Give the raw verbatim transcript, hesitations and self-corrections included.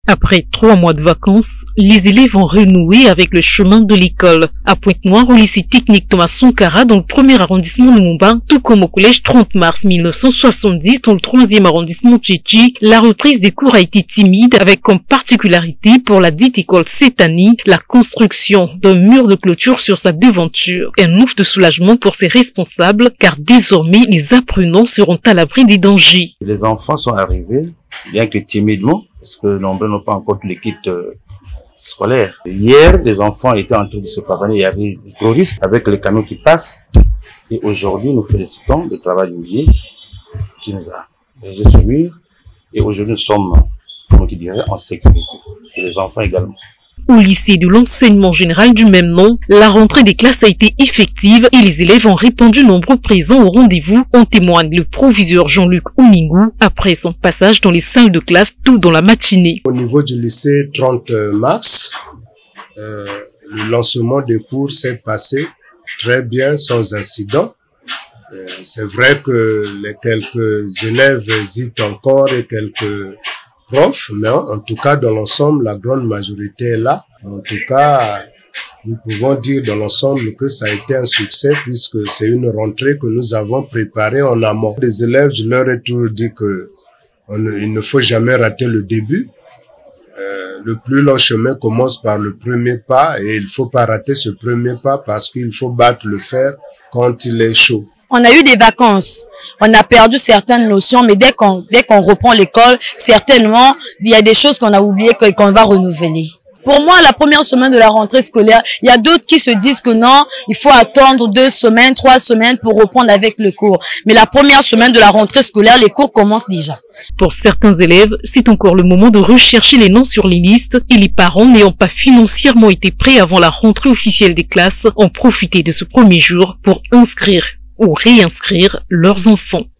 Après trois mois de vacances, les élèves ont renoué avec le chemin de l'école. À Pointe-Noire, au lycée technique Thomas Sankara, dans le premier arrondissement de Lumumba, tout comme au collège trente mars mille neuf cent soixante-dix, dans le troisième arrondissement de Tchétchi, la reprise des cours a été timide, avec comme particularité pour la dite école cette année, la construction d'un mur de clôture sur sa devanture. Un ouf de soulagement pour ses responsables, car désormais, les apprenants seront à l'abri des dangers. Les enfants sont arrivés, bien que timidement, parce que nombreux n'ont pas encore le kit euh, scolaire. Hier, les enfants étaient en train de se pavaner, il y avait des touristes avec les canaux qui passent. Et aujourd'hui, nous félicitons le travail du ministre qui nous a régi ce mur. Et aujourd'hui, nous sommes, comme qui dirait, en sécurité. Et les enfants également. Au lycée de l'enseignement général du même nom, la rentrée des classes a été effective et les élèves ont répondu nombreux présents au rendez-vous, en témoigne le proviseur Jean-Luc Ouningou après son passage dans les salles de classe tout dans la matinée. Au niveau du lycée trente mars, euh, le lancement des cours s'est passé très bien, sans incident. Euh, C'est vrai que les quelques élèves hésitent encore et quelques profs, mais en tout cas, dans l'ensemble, la grande majorité est là. En tout cas, nous pouvons dire dans l'ensemble que ça a été un succès puisque c'est une rentrée que nous avons préparée en amont. Les élèves, je leur ai toujours dit que on ne, il ne faut jamais rater le début. Euh, le plus long chemin commence par le premier pas et il ne faut pas rater ce premier pas parce qu'il faut battre le fer quand il est chaud. On a eu des vacances, on a perdu certaines notions, mais dès qu'on dès qu'on reprend l'école, certainement, il y a des choses qu'on a oubliées qu'on va renouveler. Pour moi, la première semaine de la rentrée scolaire, il y a d'autres qui se disent que non, il faut attendre deux semaines, trois semaines pour reprendre avec le cours. Mais la première semaine de la rentrée scolaire, les cours commencent déjà. Pour certains élèves, c'est encore le moment de rechercher les noms sur les listes et les parents n'ayant pas financièrement été prêts avant la rentrée officielle des classes ont profité de ce premier jour pour inscrire ou réinscrire leurs enfants.